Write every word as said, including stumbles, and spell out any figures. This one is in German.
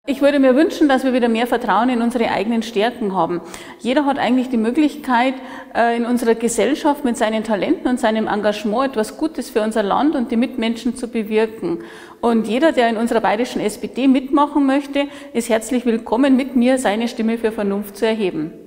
Ich würde mir wünschen, dass wir wieder mehr Vertrauen in unsere eigenen Stärken haben. Jeder hat eigentlich die Möglichkeit, in unserer Gesellschaft mit seinen Talenten und seinem Engagement etwas Gutes für unser Land und die Mitmenschen zu bewirken. Und jeder, der in unserer bayerischen S P D mitmachen möchte, ist herzlich willkommen, mit mir seine Stimme für Vernunft zu erheben.